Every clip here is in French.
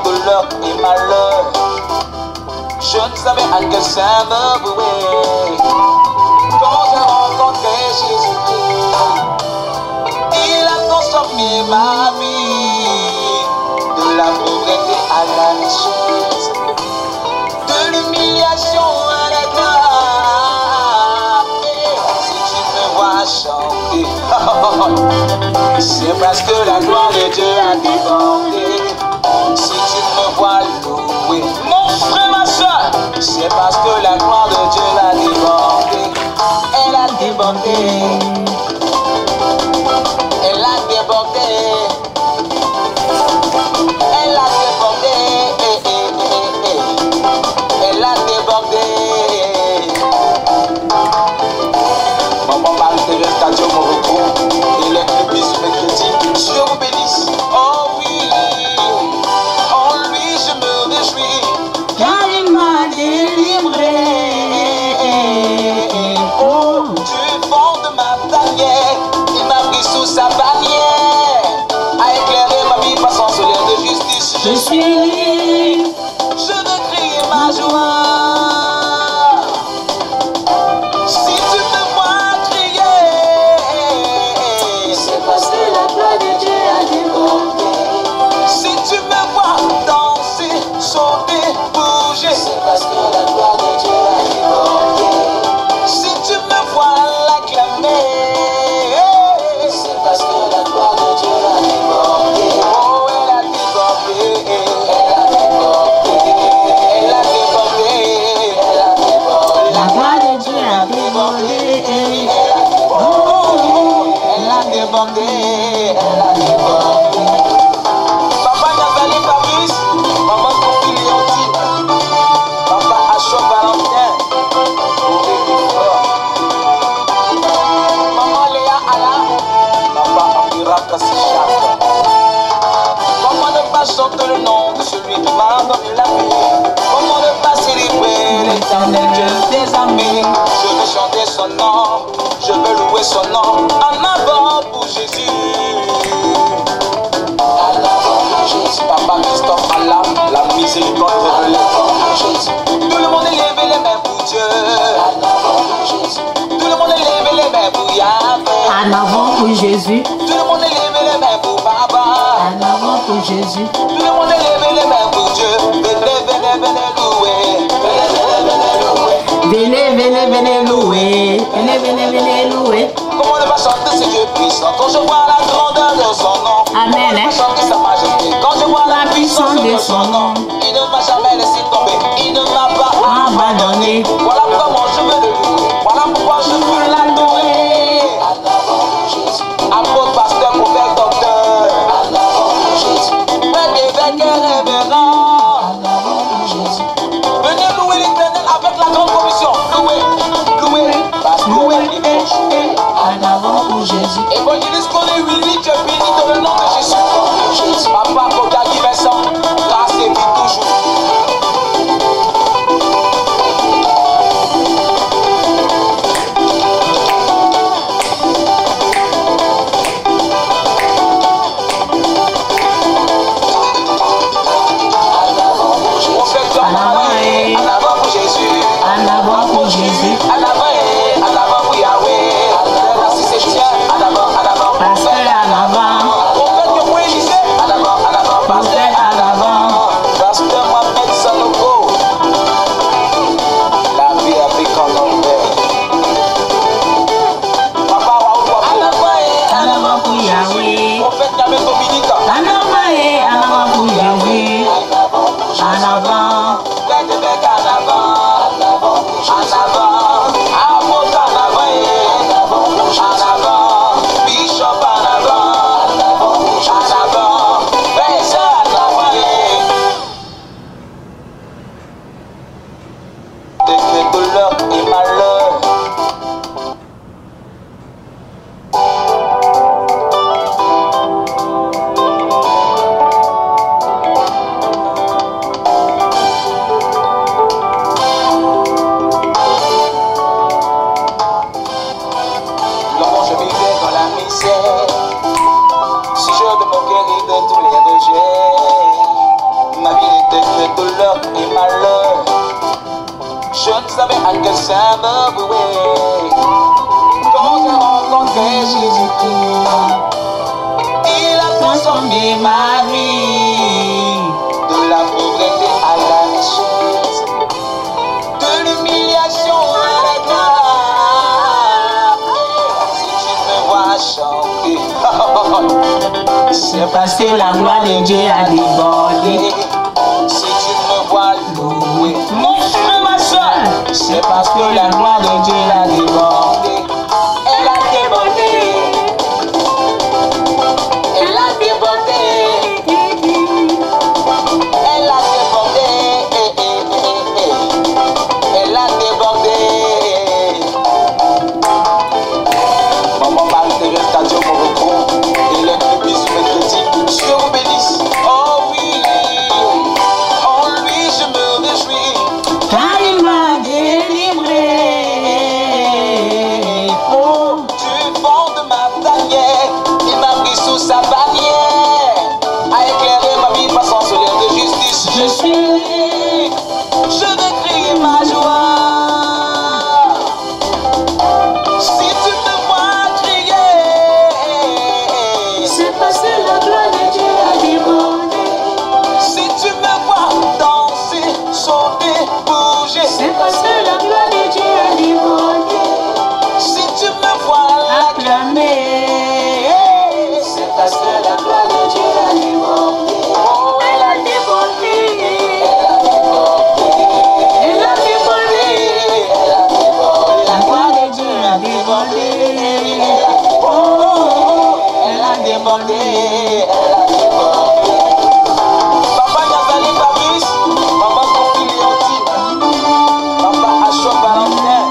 douleur et malheur. Je ne savais à quel sein me vouer. Quand j'ai rencontré Jésus-Christ, il a transformé ma vie. De la pauvreté à la richesse, de l'humiliation à la gloire. Et si tu me vois chanter, c'est parce que la gloire de Dieu a débordé. Si tu me vois louer, mon frère, ma soeur, c'est parce que la gloire de Dieu a débordé. Elle a débordé. Elle a débordé. Elle a débordé. Elle a débordé. Maman Marie-Thérèse Tadio Morocco, Hélène Lébis, Mékéti, Dieu vous bénisse. Oh oui, en lui je me réjouis, car il m'a délivré. Oh, du fond de ma tanière, il m'a pris sous sa bannière, a éclairé ma vie par son soleil de justice. Je suis libre, je veux crier ma joie. Si tu me vois crier, c'est parce que la gloire de Dieu a débordé. Si tu me vois danser, sauter, bouger, c'est parce que la gloire de Dieu a débordé. Si tu me vois l'acclamer, c'est parce que la gloire de Dieu a débordé. Oh, elle a débordé, elle a débordé, elle a débordé, elle a débordé. La gloire de Dieu a débordé, elle a débordé, elle a débordé, elle a débordé. Papa Nathalie Fabrice, maman Kofi Léontine, papa Achot Valentin, maman Léa Ala, papa Amira Kassichak. Comment ne pas chanter le nom de celui qui m'a donné la vie? Comment ne pas célébrer l'éternel Dieu des amis? Je veux chanter son nom, je veux louer son nom. En avant pour Jésus. Papa Christophe Allah, la miséricorde révélée. Tout le monde élève les mains pour Dieu. Tout le monde élève les mains pour Yahvé. En avant pour Jésus. Tout le monde élève les mains pour Baba. En avant pour Jésus. Tout le monde élève les mains pour Dieu. Venez, venez, venez louer. Venez, venez, venez louer. Venez, venez, venez louer. Venez, venez, venez louer. Comment ne pas chanter ce Dieu puissant quand je vois la grandeur de son nom? Amen. Comment ne pas chanter sa majesté quand je vois la puissance de son nom? Il ne m'a jamais laissé tomber, il ne m'a pas abandonné. Voilà comment je veux le louer, voilà pourquoi je veux l'adorer. Apôtre, pasteur, prophète, docteur, prêtre, évêque et révérend. Venez louer l'Éternel avec la grande commission. Louer, louer, parce que louer, il faut jouer. En avant pour Jésus. Évangéliste Colin Willy, je bénis dans le nom de Jésus. Papa Kodaki Vincent, grâce et vie touche. Je ne savais à quel ça me vouait. Quand j'ai rencontré Jésus-Christ, il a transformé ma vie. De la pauvreté à la richesse, de l'humiliation à la gloire. Si tu me vois chanter, c'est parce que la gloire de Dieu a débordé. Si tu me vois louer, mon frère, ma soeur, c'est parce que la gloire de Dieu a débordé. Elle a débordé. Elle a débordé. Elle a débordé. Elle a débordé. Maman Marie-Thérèse Tadio Morocco, Hélène de Bisou Mercredi, Dieu vous bénisse. Oh oui, en lui je me réjouis. Car il m'a délivré. Oh, du fond de ma tanière, il m'a pris sous sa bannière, a éclairé ma vie par son soleil de justice. Je suis libre, je vais crier ma joie. Si tu me vois crier, C'est parce que la gloire de Dieu a débordé. si tu me vois danser, sauter, bouger, C'est parce que la gloire de Dieu a débordé. si tu me vois Acclamer. c'est parce que la gloire de Dieu a débordé. Oh, Elle a débordé. elle a débordé. Elle a débordé. Elle a débordé. La gloire de Dieu a débordé. Oh, elle a débordé. Elle a débordé. Papa Nazali Fabrice, maman Kofi Léontine, papa Ashok Valentin,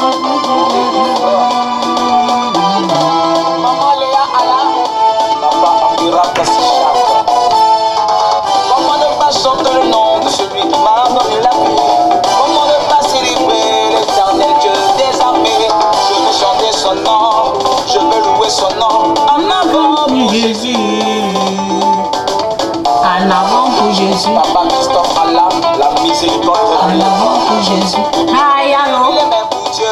maman Léa Ala, papa Amira Kassichak. Comment ne pas chanter le nom de celui qui m'a donné la vie? Comment ne pas célébrer l'éternel Dieu des armées? Je veux chanter son nom, je veux louer son nom. En avant pour Jésus. En avant pour Jésus. Papa Christophe Allah, la miséricorde de En Dieu. avant pour Jésus. Aïe, allô. Les mains pour Dieu.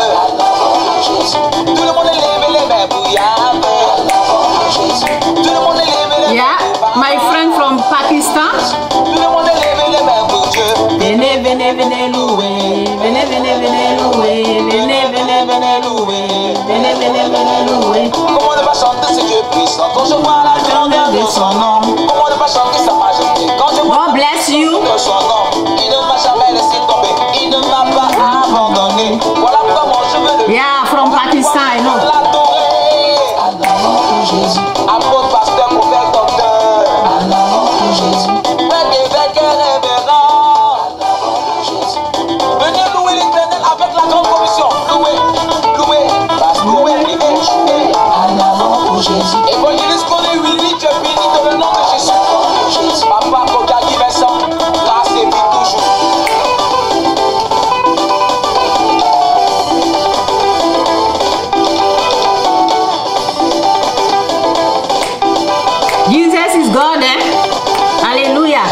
Tout le monde lève les mains pour Yahweh. Tout le monde lève les mains Yeah, pour my friend from Pakistan. Tout le monde lève les mains pour Dieu. Venez, venez, venez louer. Venez, venez, venez louer. Venez, venez, venez louer. Venez, venez, venez louer. Comment ne pas chanter ce Dieu puissant quand je vois la grandeur de son nom? Comment ne pas chanter sa majesté quand je vois God bless you. de son nom? Il ne m'a jamais laissé tomber, il ne m'a pas abandonné. Voilà comment je veux le Yeah, from Pakistan, I know. l'adorer. En avant pour Jésus. Apôtre, pasteur, prophète, docteur. En avant pour Jésus. Faites évêque et révérend. Venez louer l'éternel avec la grande commission. Louer, louer, louer, louer. En avant pour Jésus. Évangéliste Colé Willy, tu es béni dans le nom de Jésus. Papa Kokaki Vincent, grâce et vie toujours. Jesus is God, eh? Alléluia.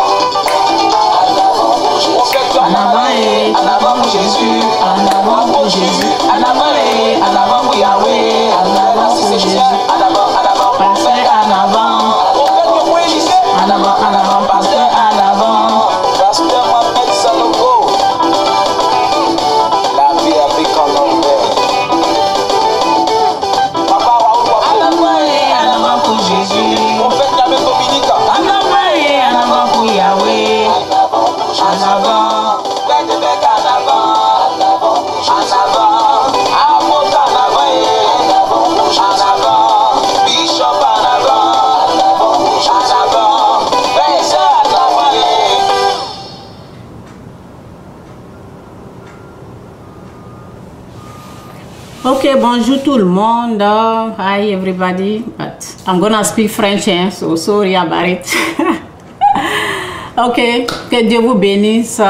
En avant pour Jésus, En avant pour Jésus. en avant pour Yahweh, En avant pour Jésus. en avant, Pasteur en avant. prophète de Moïse, En avant, pasteur en avant. pasteur Mohamed Sanogo, la vie avec en l'envers. Papa Waouh, En avant pour Jésus. prophète Yahweh Dominique, En avant pour Yahweh. en avant, faites des becs en avant, apôtre en avant, en avant, bishop en avant, frère en avant. Okay, bonjour tout le monde. Hi everybody. But I'm gonna speak French, so sorry about it. Okay, que Dieu vous bénisse.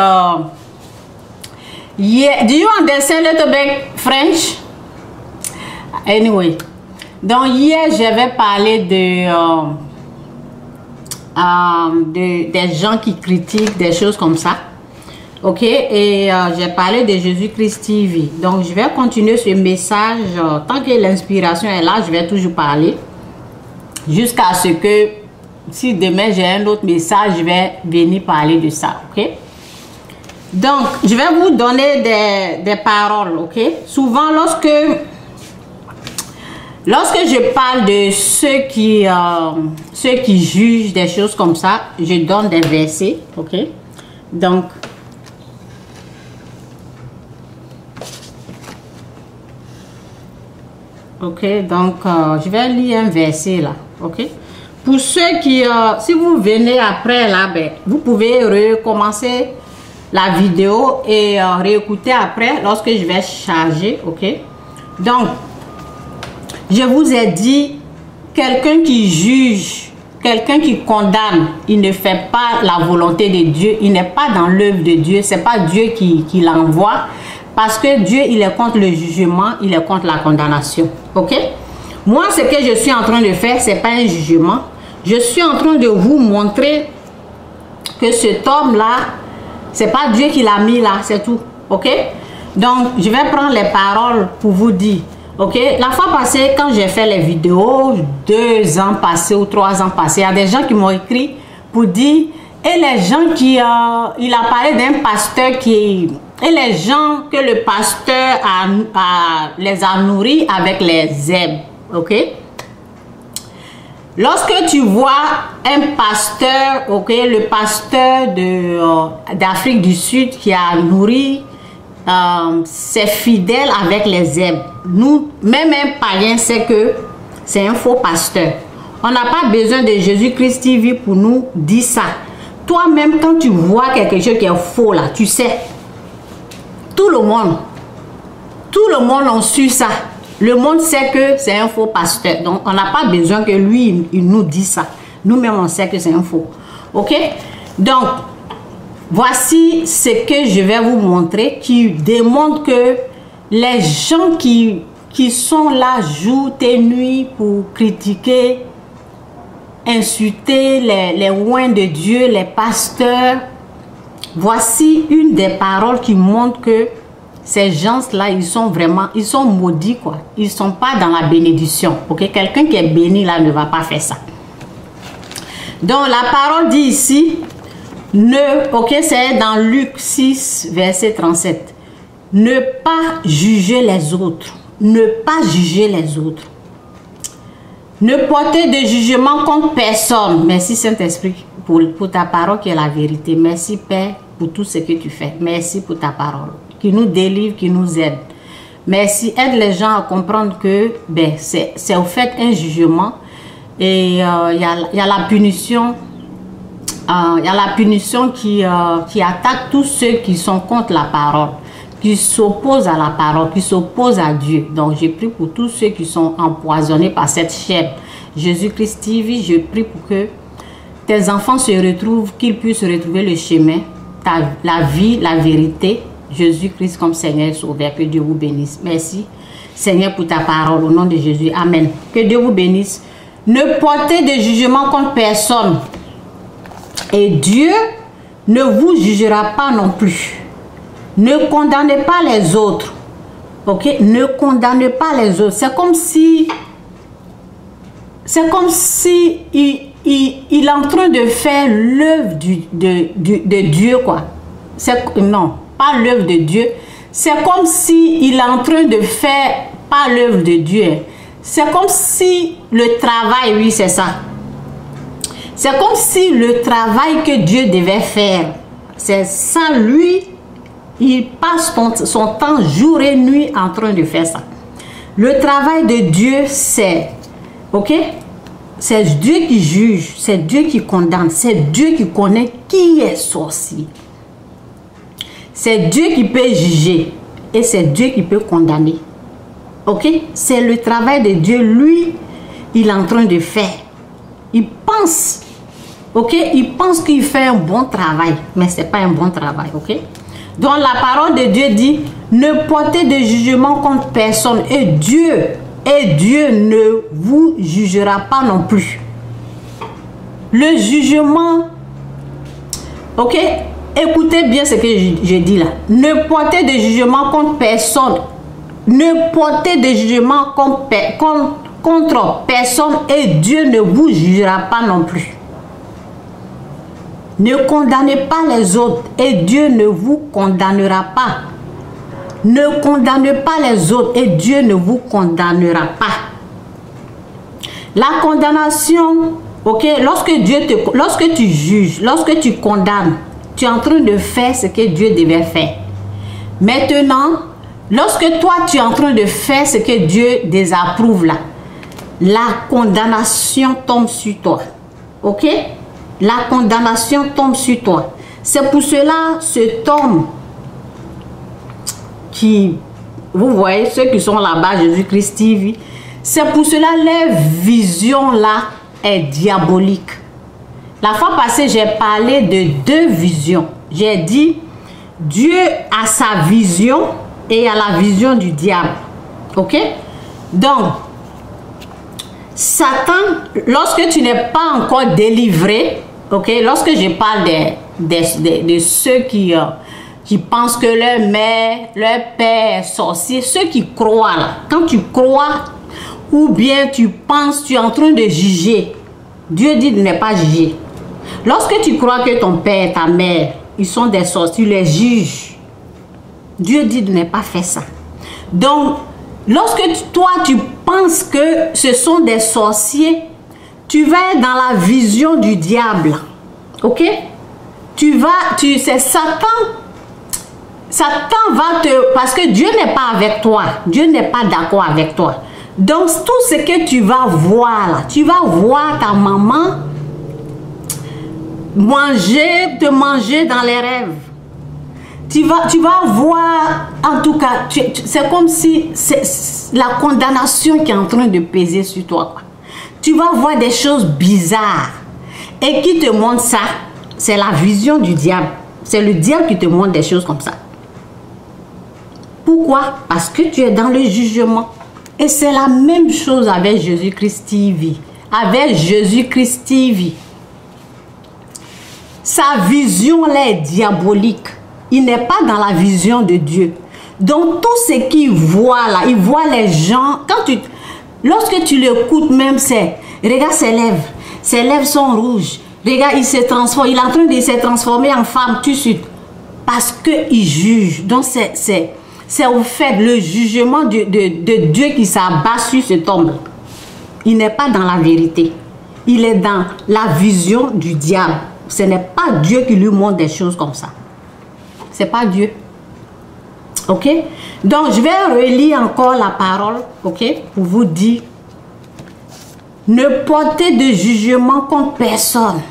Yeah, do you understand a little bit French? Anyway, donc hier j'avais parlé des gens qui critiquent des choses comme ça. Ok, et j'ai parlé de Jésus-Christ TV. Donc, je vais continuer ce message. Tant que l'inspiration est là, je vais toujours parler. Jusqu'à ce que, si demain j'ai un autre message, je vais venir parler de ça. Ok. Donc, je vais vous donner des paroles. Ok. Souvent, lorsque je parle de ceux qui jugent des choses comme ça, je donne des versets. Ok. Donc, je vais lire un verset là, ok. Pour ceux qui, si vous venez après là, ben, vous pouvez recommencer la vidéo et réécouter après lorsque je vais charger, ok. Donc, je vous ai dit, quelqu'un qui juge, quelqu'un qui condamne, il ne fait pas la volonté de Dieu, il n'est pas dans l'œuvre de Dieu, c'est pas Dieu qui l'envoie. Parce que Dieu, il est contre le jugement, il est contre la condamnation. Ok? Moi, ce que je suis en train de faire, ce n'est pas un jugement. Je suis en train de vous montrer que cet homme-là, ce n'est pas Dieu qui l'a mis là, c'est tout. Ok? Donc, je vais prendre les paroles pour vous dire. Ok? La fois passée, quand j'ai fait les vidéos, 2 ans passés ou 3 ans passés, il y a des gens qui m'ont écrit pour dire, et les gens qui... il a parlé d'un pasteur qui... Et les gens que le pasteur les a nourris avec les herbes, ok? Lorsque tu vois un pasteur, ok, le pasteur d'Afrique du Sud qui a nourri ses fidèles avec les herbes, nous, même un païen sait que c'est un faux pasteur. On n'a pas besoin de Jésus-Christ TV pour nous dire ça. Toi-même, quand tu vois quelque chose qui est faux là, tu sais. Tout le monde a su ça. Le monde sait que c'est un faux pasteur. Donc, on n'a pas besoin que lui, il nous dise ça. Nous-mêmes, on sait que c'est un faux. Ok? Donc, voici ce que je vais vous montrer qui démontre que les gens qui sont là jour et nuit pour critiquer, insulter les oints de Dieu, les pasteurs, voici une des paroles qui montre que ces gens-là, ils sont maudits, quoi. Ils ne sont pas dans la bénédiction. Ok? Quelqu'un qui est béni, là, ne va pas faire ça. Donc, la parole dit ici, ok, c'est dans Luc 6, verset 37. Ne pas juger les autres. Ne pas juger les autres. Ne porter de jugement contre personne. Merci Saint-Esprit pour ta parole qui est la vérité. Merci Père pour tout ce que tu fais. Merci pour ta parole qui nous délivre, qui nous aide. Merci, aide les gens à comprendre que ben, c'est au fait un jugement et il y a la punition. Il y a la punition qui attaque tous ceux qui sont contre la parole, qui s'opposent à la parole, qui s'opposent à Dieu. Donc, je prie pour tous ceux qui sont empoisonnés par cette chaîne. Jésus-Christ TV, je prie pour que tes enfants se retrouvent, qu'ils puissent retrouver le chemin, la vie, la vérité. Jésus-Christ comme Seigneur et Sauveur, que Dieu vous bénisse. Merci, Seigneur, pour ta parole, au nom de Jésus. Amen. Que Dieu vous bénisse. Ne portez de jugement contre personne. Et Dieu ne vous jugera pas non plus. Ne condamnez pas les autres. Ok? Ne condamnez pas les autres. C'est comme si il est en train de faire l'œuvre de Dieu, quoi. Non, pas l'œuvre de Dieu. C'est comme si il est en train de faire pas l'œuvre de Dieu. C'est comme si le travail, oui, c'est ça. C'est comme si le travail que Dieu devait faire, c'est ça, lui, il passe son temps jour et nuit en train de faire ça. Le travail de Dieu, c'est, ok, c'est Dieu qui juge, c'est Dieu qui condamne, c'est Dieu qui connaît qui est sorcier. C'est Dieu qui peut juger et c'est Dieu qui peut condamner. Ok, c'est le travail de Dieu, lui, il est en train de faire. Il pense. Ok, il pense qu'il fait un bon travail, mais ce n'est pas un bon travail, ok? Donc la parole de Dieu dit, ne portez de jugement contre personne et Dieu ne vous jugera pas non plus. Le jugement, ok? écoutez bien ce que je dis là. Ne portez de jugement contre personne. Ne portez de jugement contre personne et Dieu ne vous jugera pas non plus. Ne condamnez pas les autres et Dieu ne vous condamnera pas. Ne condamnez pas les autres et Dieu ne vous condamnera pas. La condamnation, ok, lorsque tu juges, lorsque tu condamnes, tu es en train de faire ce que Dieu devait faire. Maintenant, lorsque toi tu es en train de faire ce que Dieu désapprouve là, la condamnation tombe sur toi. Ok? La condamnation tombe sur toi. C'est pour cela, cet homme qui, vous voyez, ceux qui sont là-bas, Jésus-Christ TV, c'est pour cela leur vision là est diabolique. La fois passée, j'ai parlé de deux visions. J'ai dit, Dieu a sa vision et a la vision du diable. Ok? Donc, Satan, lorsque tu n'es pas encore délivré, ok, lorsque je parle de ceux qui pensent que leur mère, leur père est sorcier, ceux qui croient là, quand tu crois ou bien tu penses, tu es en train de juger, Dieu dit de ne pas juger. Lorsque tu crois que ton père, ta mère, ils sont des sorciers, tu les juges, Dieu dit de ne pas faire ça. Donc, lorsque toi tu penses que ce sont des sorciers, tu vas être dans la vision du diable. Ok? C'est Satan. Satan va te... Parce que Dieu n'est pas avec toi. Dieu n'est pas d'accord avec toi. Donc, tout ce que tu vas voir là, tu vas voir ta maman te manger dans les rêves. Tu vas voir, en tout cas, c'est comme si c'est la condamnation qui est en train de peser sur toi, quoi. Tu vas voir des choses bizarres. Et qui te montre ça? C'est la vision du diable. C'est le diable qui te montre des choses comme ça. Pourquoi? Parce que tu es dans le jugement. Et c'est la même chose avec Jésus-Christ TV. Avec Jésus-Christ TV. Sa vision là est diabolique. Il n'est pas dans la vision de Dieu. Donc tout ce qu'il voit là, il voit les gens. Lorsque tu l'écoutes même, c'est, regarde ses lèvres sont rouges. Regarde, il se transforme, il est en train de se transformer en femme tout de suite. Parce qu'il juge. Donc c'est au fait le jugement de Dieu qui s'abat sur cet homme. Il n'est pas dans la vérité. Il est dans la vision du diable. Ce n'est pas Dieu qui lui montre des choses comme ça. C'est pas Dieu. Ok? Donc, je vais relire encore la parole, ok? Pour vous dire, ne portez de jugement contre personne.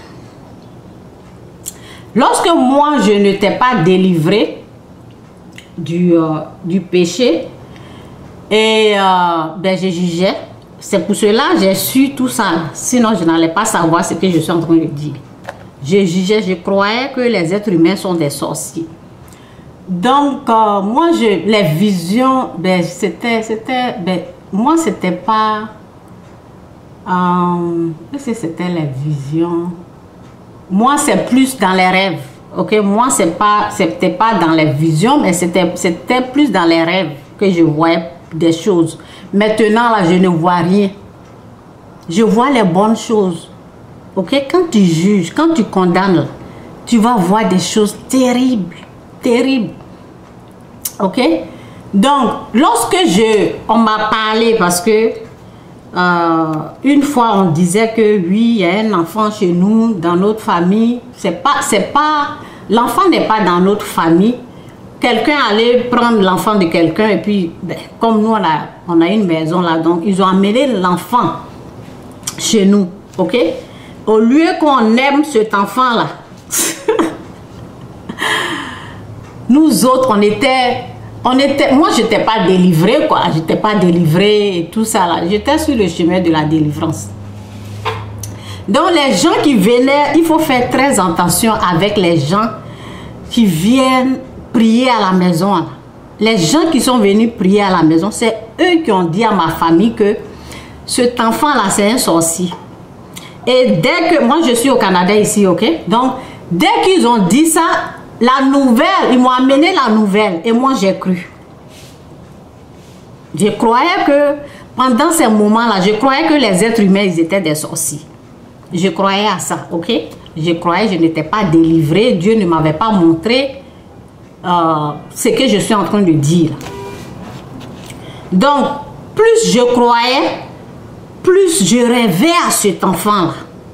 Lorsque moi, je ne t'ai pas délivré du péché, et je jugeais, c'est pour cela que j'ai su tout ça. Sinon, je n'allais pas savoir ce que je suis en train de dire. Je jugeais, je croyais que les êtres humains sont des sorciers. Donc, moi, les visions, moi, c'était pas... Qu'est-ce que c'était les visions? Moi, c'est plus dans les rêves. Ok, moi, c'était pas dans les visions, mais c'était plus dans les rêves que je voyais des choses. Maintenant, là, je ne vois rien. Je vois les bonnes choses. Ok, quand tu juges, quand tu condamnes, tu vas voir des choses terribles. Terrible. Ok? Donc, lorsque on m'a parlé, parce que une fois on disait que oui, il y a un enfant chez nous, dans notre famille. L'enfant n'est pas dans notre famille. Quelqu'un allait prendre l'enfant de quelqu'un et puis, comme nous, on a une maison là, donc ils ont amené l'enfant chez nous. Ok? Au lieu qu'on aime cet enfant là, nous autres, moi, je n'étais pas délivrée, quoi. Je n'étais pas délivrée et tout ça, là. J'étais sur le chemin de la délivrance. Donc, les gens qui venaient, il faut faire très attention avec les gens qui viennent prier à la maison. Là. Les gens qui sont venus prier à la maison, c'est eux qui ont dit à ma famille que cet enfant-là, c'est un sorcier. Et dès que... Moi, je suis au Canada ici, ok? Donc, dès qu'ils ont dit ça, la nouvelle, ils m'ont amené la nouvelle et moi j'ai cru. Je croyais que pendant ces moments-là, je croyais que les êtres humains, ils étaient des sorciers. Je croyais à ça, ok? Je croyais que je n'étais pas délivrée. Dieu ne m'avait pas montré ce que je suis en train de dire. Donc, plus je croyais, plus je rêvais à cet enfant-là.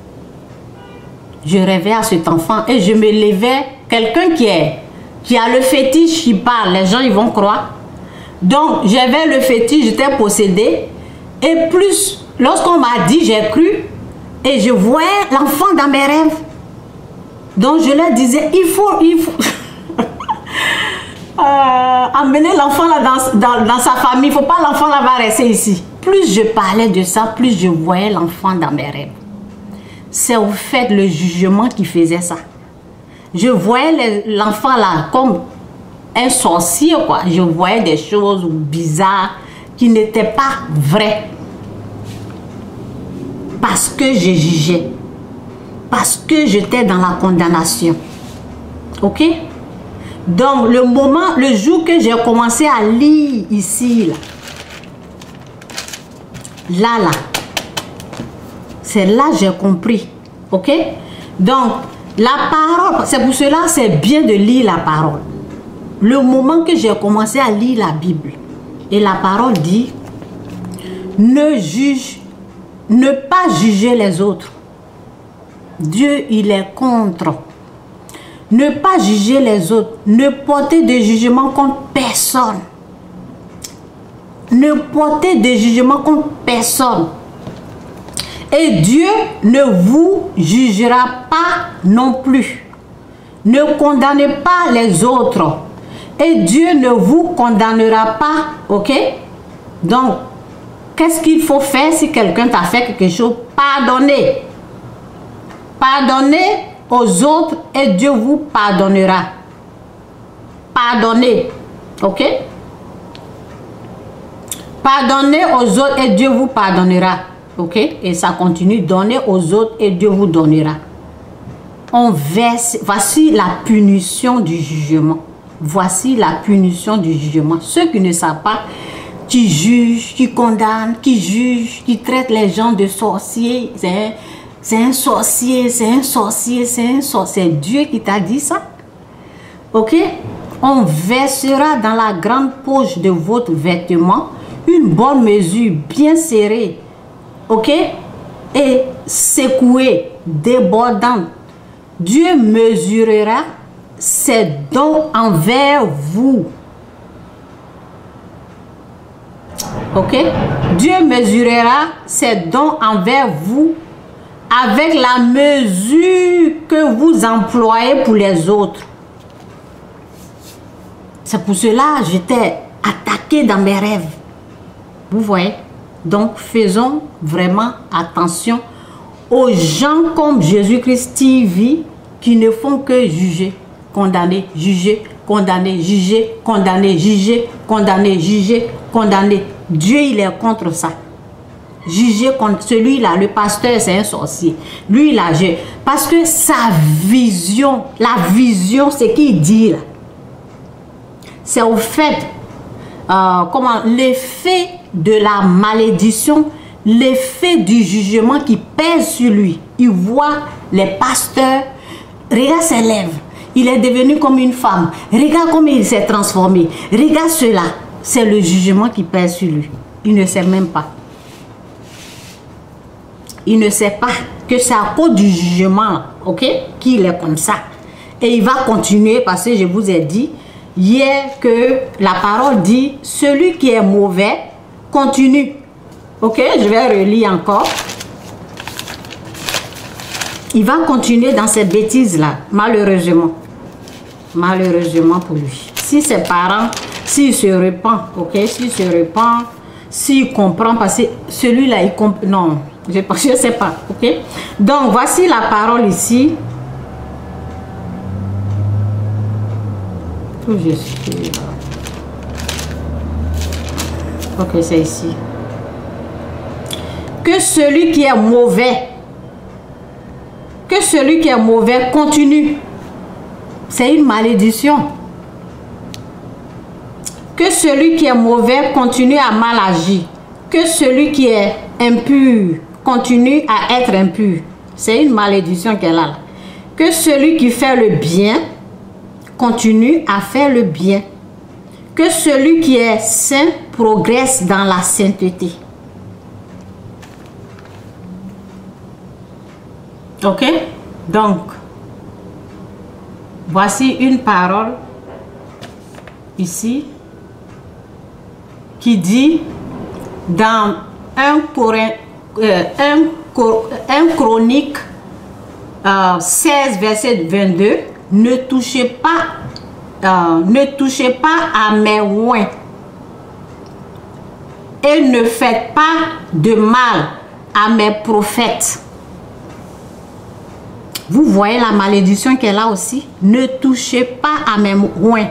Je rêvais à cet enfant et je me levais. Quelqu'un qui a le fétiche, qui parle, les gens ils vont croire. Donc, j'avais le fétiche, j'étais possédée. Et plus, lorsqu'on m'a dit, j'ai cru. Et je voyais l'enfant dans mes rêves. Donc, je leur disais, il faut amener l'enfant là dans sa famille. Il ne faut pas l'enfant là va rester ici. Plus je parlais de ça, plus je voyais l'enfant dans mes rêves. C'est au fait le jugement qui faisait ça. Je voyais l'enfant là comme un sorcier, quoi. Je voyais des choses bizarres qui n'étaient pas vraies. Parce que je jugeais. Parce que j'étais dans la condamnation. Ok? Donc, le jour que j'ai commencé à lire ici, là, c'est là que j'ai compris. Ok? Donc, la parole, c'est pour cela c'est bien de lire la parole. Le moment que j'ai commencé à lire la Bible, et la parole dit, ne pas juger les autres. Dieu, il est contre. Ne pas juger les autres. Ne porter de jugement contre personne. Ne porter de jugement contre personne. Et Dieu ne vous jugera pas non plus. Ne condamnez pas les autres. Et Dieu ne vous condamnera pas. Ok? Donc, qu'est-ce qu'il faut faire si quelqu'un t'a fait quelque chose? Pardonnez. Pardonnez aux autres et Dieu vous pardonnera. Pardonnez. Ok? Pardonnez aux autres et Dieu vous pardonnera. Ok? Et ça continue. Donnez aux autres et Dieu vous donnera. Voici la punition du jugement. Voici la punition du jugement. Ceux qui ne savent pas, qui jugent, qui condamnent, qui jugent, qui traitent les gens de sorciers. C'est un sorcier, c'est un sorcier, c'est un sorcier. C'est Dieu qui t'a dit ça. Ok? On versera dans la grande poche de votre vêtement une bonne mesure bien serrée. Ok? Et secouée, débordante. Dieu mesurera ses dons envers vous. Ok? Dieu mesurera ses dons envers vous avec la mesure que vous employez pour les autres. C'est pour cela que j'étais attaquée dans mes rêves. Vous voyez? Donc, faisons vraiment attention aux gens comme Jésus-Christ TV qui ne font que juger, condamner, juger, condamner, juger, condamner, juger, condamner, juger, condamner. Dieu, il est contre ça. Juger contre celui-là, le pasteur, c'est un sorcier. Lui, il a jugé. Parce que sa vision, la vision, c'est qu'il dit là. C'est au fait, l'effet de la malédiction, l'effet du jugement qui pèse sur lui. Il voit les pasteurs, regarde ses lèvres, il est devenu comme une femme. Regarde comment il s'est transformé. Regarde cela. C'est le jugement qui pèse sur lui. Il ne sait même pas. Il ne sait pas que c'est à cause du jugement, ok, qu'il est comme ça. Et il va continuer parce que je vous ai dit hier que la parole dit, celui qui est mauvais continue. Ok, je vais relire encore. Il va continuer dans cette bêtise-là, malheureusement. Malheureusement pour lui. Si ses parents, s'il se repent, ok, s'il se repent, s'il comprend, parce que celui-là, il comprend. Non, je ne sais pas, ok. Donc, voici la parole ici. Tout je suis. Ok, c'est ici. Que celui qui est mauvais continue. C'est une malédiction. Que celui qui est mauvais continue à mal agir. Que celui qui est impur continue à être impur. C'est une malédiction qu'elle a là. Que celui qui fait le bien continue à faire le bien. Que celui qui est saint progresse dans la sainteté. Ok? Donc, voici une parole ici qui dit dans 1 Chronique 16 verset 22, ne touchez pas à mes oins et ne faites pas de mal à mes prophètes. Vous voyez la malédiction qu'elle a aussi. Ne touchez pas à mes oins.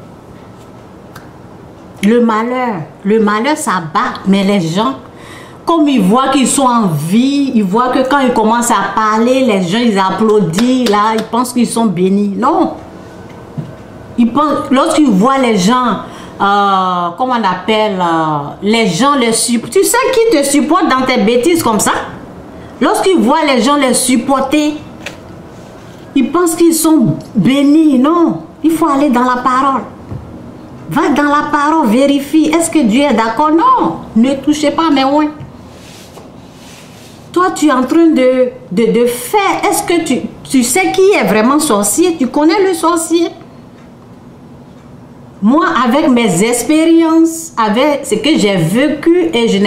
Le malheur s'abat, mais les gens, comme ils voient qu'ils sont en vie, ils voient que quand ils commencent à parler, les gens ils applaudissent, là, ils pensent qu'ils sont bénis. Non. Lorsqu'ils voient les gens, comment on appelle, les gens les supportent. Tu sais qui te supporte dans tes bêtises comme ça? Lorsqu'ils voient les gens les supporter, ils pensent qu'ils sont bénis. Non, il faut aller dans la parole. Va dans la parole, vérifie. Est-ce que Dieu est d'accord? Non, ne touchez pas mes oins. Toi, tu es en train de faire. Est-ce que tu sais qui est vraiment sorcier? Tu connais le sorcier? Moi, avec mes expériences, avec ce que j'ai vécu, et je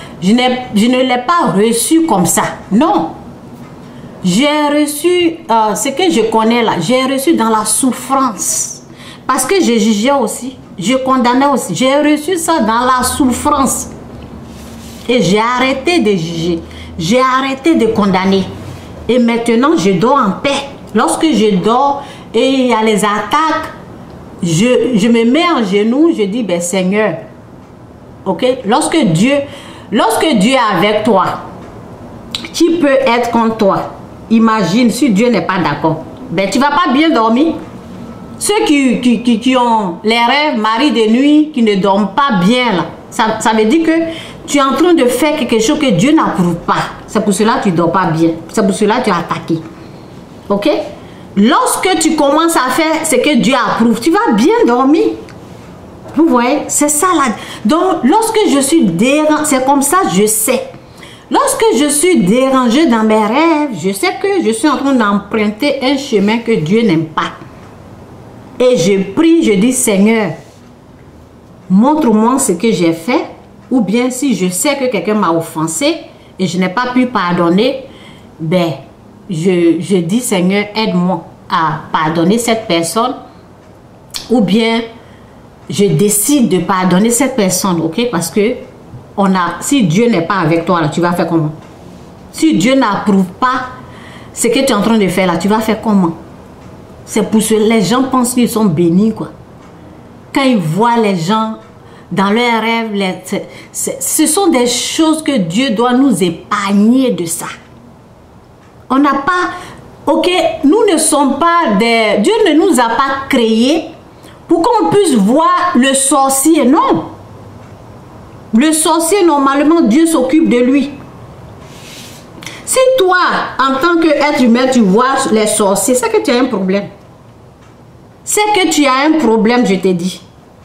ne l'ai pas reçu comme ça. Non. J'ai reçu ce que je connais là. J'ai reçu dans la souffrance. Parce que je jugeais aussi. Je condamnais aussi. J'ai reçu ça dans la souffrance. Et j'ai arrêté de juger. J'ai arrêté de condamner. Et maintenant, je dors en paix. Lorsque je dors et il y a les attaques, je me mets en genoux, je dis, ben Seigneur, ok, lorsque Dieu est avec toi, qui peut être contre toi? Imagine si Dieu n'est pas d'accord. Ben tu ne vas pas bien dormir. Ceux qui ont les rêves, mari de nuit, qui ne dorment pas bien, là, ça veut dire que tu es en train de faire quelque chose que Dieu n'approuve pas. C'est pour cela que tu ne dors pas bien. C'est pour cela que tu es attaqué. Ok? Lorsque tu commences à faire ce que Dieu approuve, tu vas bien dormir. Vous voyez? C'est ça là. Donc, lorsque je suis dérangée, c'est comme ça, je sais. Lorsque je suis dérangée dans mes rêves, je sais que je suis en train d'emprunter un chemin que Dieu n'aime pas. Et je prie, je dis, Seigneur, montre-moi ce que j'ai fait. Ou bien si je sais que quelqu'un m'a offensé et je n'ai pas pu pardonner, ben, je dis, Seigneur, aide-moi à pardonner cette personne. Ou bien, je décide de pardonner cette personne, ok? Parce que si Dieu n'est pas avec toi, là, tu vas faire comment? Si Dieu n'approuve pas ce que tu es en train de faire, là, tu vas faire comment? C'est pour ça que les gens pensent qu'ils sont bénis, quoi. Quand ils voient les gens dans leurs rêves, ce sont des choses que Dieu doit nous épargner de ça. On n'a pas... Ok, nous ne sommes pas des... Dieu ne nous a pas créés pour qu'on puisse voir le sorcier, non. Le sorcier, normalement, Dieu s'occupe de lui. Si toi, en tant qu'être humain, tu vois les sorciers, c'est que tu as un problème. C'est que tu as un problème, je te dis.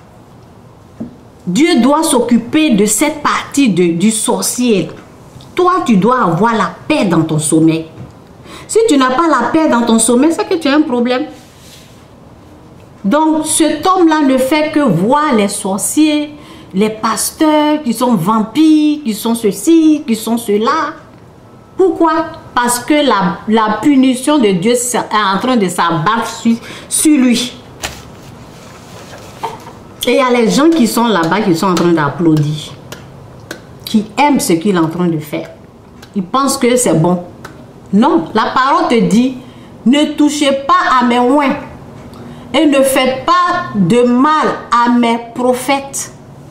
Dieu doit s'occuper de cette partie du sorcier. Toi, tu dois avoir la paix dans ton sommeil. Si tu n'as pas la paix dans ton sommeil, c'est que tu as un problème. Donc, cet homme-là ne fait que voir les sorciers, les pasteurs qui sont vampires, qui sont ceci, qui sont cela. Pourquoi? Parce que la punition de Dieu est en train de s'abattre sur lui. Et il y a les gens qui sont là-bas, qui sont en train d'applaudir, qui aiment ce qu'il est en train de faire. Ils pensent que c'est bon. Non, la parole te dit, ne touchez pas à mes oins et ne faites pas de mal à mes prophètes.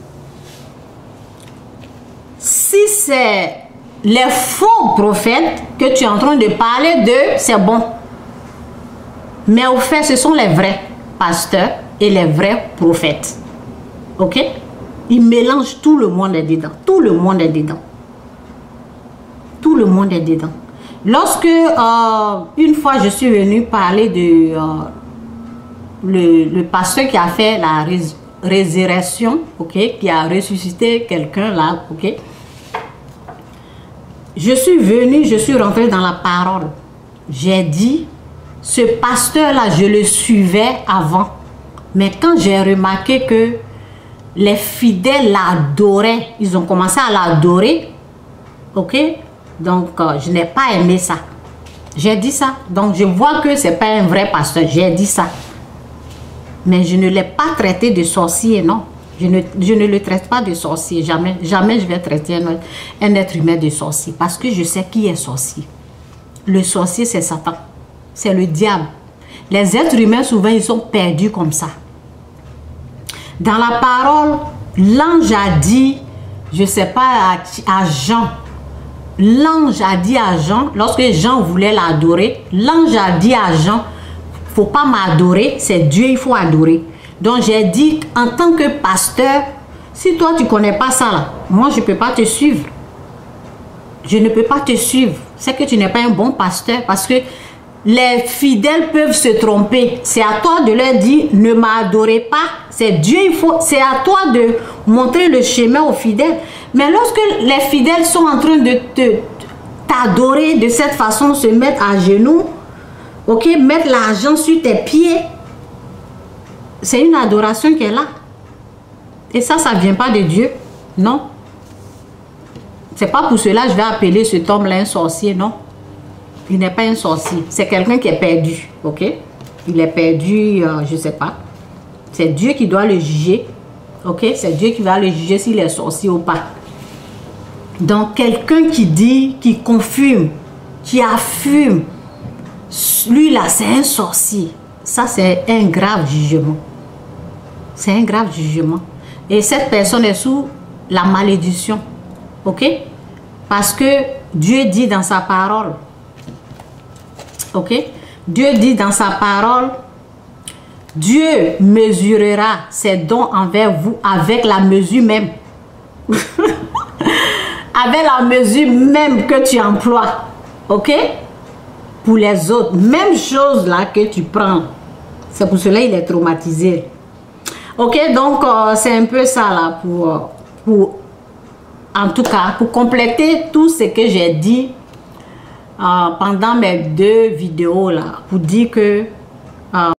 Si c'est les faux prophètes que tu es en train de parler d'eux, c'est bon. Mais au fait, ce sont les vrais pasteurs et les vrais prophètes. Ok? Ils mélangent, tout le monde est dedans. Tout le monde est dedans. Tout le monde est dedans. Lorsque, une fois, je suis venue parler de le pasteur qui a fait la résurrection, ok, qui a ressuscité quelqu'un là, ok. Je suis venue, je suis rentrée dans la parole. J'ai dit, ce pasteur-là, je le suivais avant. Mais quand j'ai remarqué que les fidèles l'adoraient, ils ont commencé à l'adorer, ok. Donc, je n'ai pas aimé ça. J'ai dit ça. Donc, je vois que ce n'est pas un vrai pasteur. J'ai dit ça. Mais je ne l'ai pas traité de sorcier, non. Je ne le traite pas de sorcier. Jamais, jamais je vais traiter un être humain de sorcier. Parce que je sais qui est sorcier. Le sorcier, c'est Satan. C'est le diable. Les êtres humains, souvent, ils sont perdus comme ça. Dans la parole, l'ange a dit, je ne sais pas, à Jean. L'ange a dit à Jean, lorsque Jean voulait l'adorer, l'ange a dit à Jean, il ne faut pas m'adorer, c'est Dieu, il faut adorer. Donc j'ai dit, en tant que pasteur, si toi tu ne connais pas ça là, moi je ne peux pas te suivre. Je ne peux pas te suivre. C'est que tu n'es pas un bon pasteur parce que les fidèles peuvent se tromper. C'est à toi de leur dire, ne m'adorez pas. C'est Dieu, c'est à toi de montrer le chemin aux fidèles. Mais lorsque les fidèles sont en train de t'adorer de cette façon, se mettre à genoux, ok, mettre l'argent sur tes pieds, c'est une adoration qui est là. Et ça ne vient pas de Dieu, non. C'est pas pour cela que je vais appeler cet homme-là un sorcier, non. Il n'est pas un sorcier, c'est quelqu'un qui est perdu, ok. Il est perdu, je ne sais pas. C'est Dieu qui doit le juger, ok. C'est Dieu qui va le juger s'il est sorcier ou pas. Donc, quelqu'un qui dit, qui confirme, qui affirme, lui là, c'est un sorcier. Ça, c'est un grave jugement. C'est un grave jugement. Et cette personne est sous la malédiction. Ok? Parce que Dieu dit dans sa parole. Ok? Dieu dit dans sa parole, Dieu mesurera ses dons envers vous avec la mesure même. Avec la mesure même que tu emploies. Ok? Pour les autres. Même chose là que tu prends. C'est pour cela qu'il est traumatisé. Ok? Donc, c'est un peu ça là pour en tout cas, pour compléter tout ce que j'ai dit pendant mes 2 vidéos là. Pour dire que